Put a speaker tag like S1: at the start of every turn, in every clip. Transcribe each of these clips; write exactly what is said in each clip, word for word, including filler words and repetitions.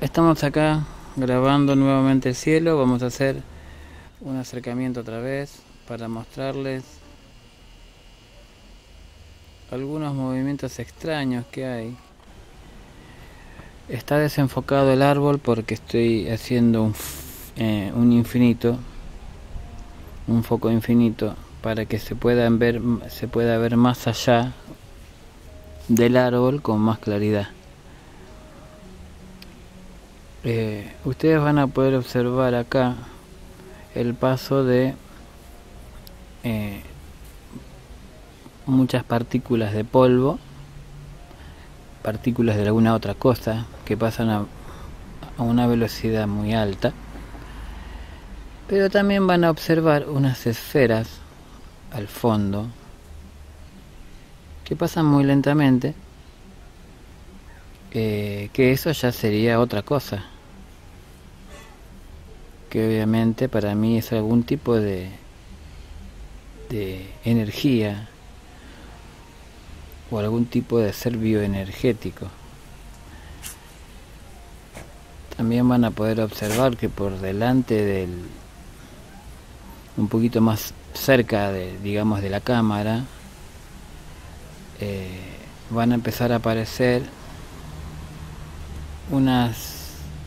S1: Estamos acá grabando nuevamente el cielo. Vamos a hacer un acercamiento otra vez para mostrarles algunos movimientos extraños que hay. Está desenfocado el árbol porque estoy haciendo un, eh, un infinito, un foco infinito, para que se puedan ver, se pueda ver más allá del árbol con más claridad. Eh, ustedes van a poder observar acá el paso de eh, muchas partículas de polvo, partículas de alguna otra cosa que pasan a, a una velocidad muy alta, pero también van a observar unas esferas al fondo que pasan muy lentamente, eh, que eso ya sería otra cosa, que obviamente para mí es algún tipo de, de energía o algún tipo de ser bioenergético. También van a poder observar que por delante del, un poquito más cerca de, digamos, de la cámara, eh, van a empezar a aparecer unas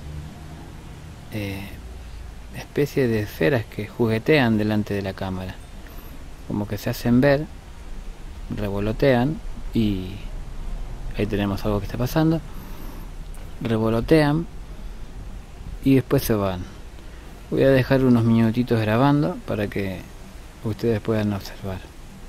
S1: eh, especie de esferas que juguetean delante de la cámara, como que se hacen ver, revolotean, y ahí tenemos algo que está pasando, revolotean y después se van. Voy a dejar unos minutitos grabando para que ustedes puedan observar.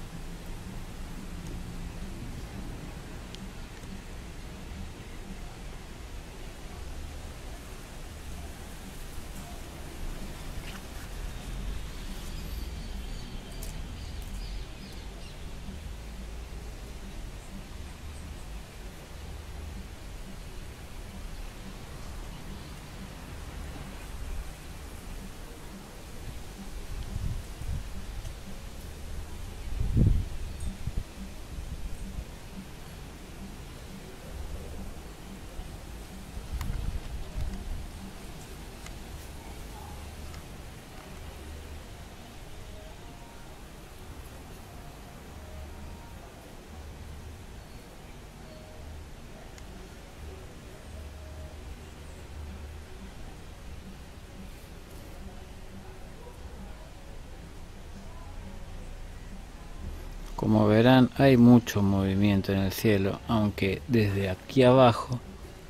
S1: Como verán, hay mucho movimiento en el cielo, aunque desde aquí abajo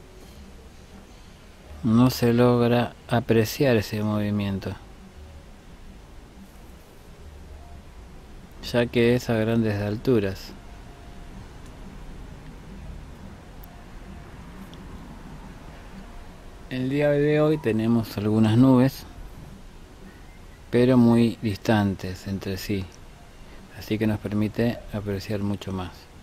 S1: no se logra apreciar ese movimiento, ya que es a grandes alturas. El día de hoy tenemos algunas nubes, pero muy distantes entre sí, así que nos permite apreciar mucho más.